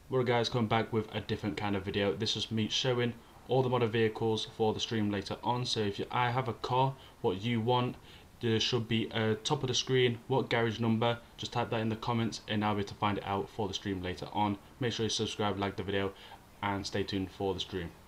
Well guys, coming back with a different kind of video. This is me showing all the modded vehicles for the stream later on. So if I have a car, what you want, there should be a top of the screen, what garage number, just type that in the comments and I'll be able to find it out for the stream later on. Make sure you subscribe, like the video and stay tuned for the stream.